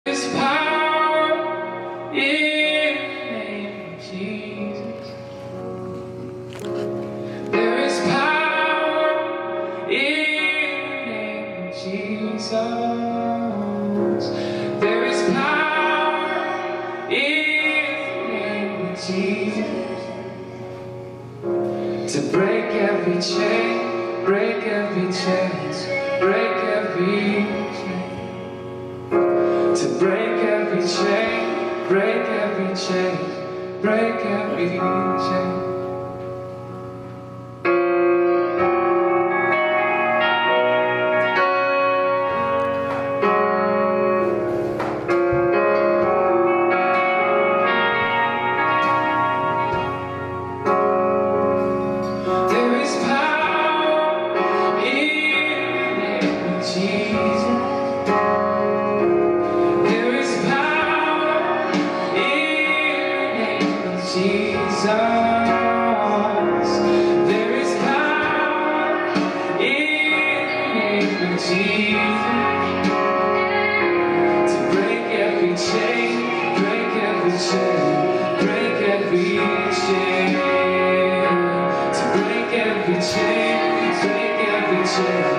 There's power in the name of Jesus. There is power in the name of Jesus. There is power in the name of Jesus to break every chain, break every chain, break every chain. To break every chain, break every chain, break every chain. There is power in the name of Jesus. Jesus, there is power in the name of Jesus to break every chain, break every chain, break every chain, to break every chain, break every chain.